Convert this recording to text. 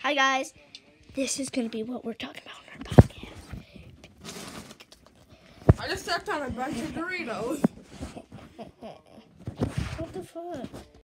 Hi guys, this is gonna be what we're talking about on our podcast. I just stepped on a bunch of Doritos. What the fuck?